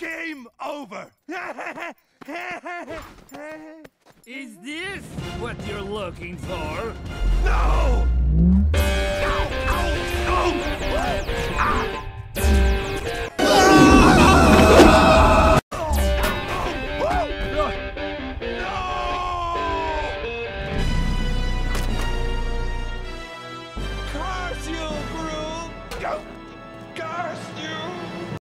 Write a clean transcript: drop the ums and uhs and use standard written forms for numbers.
Game over! Is this what you're looking for?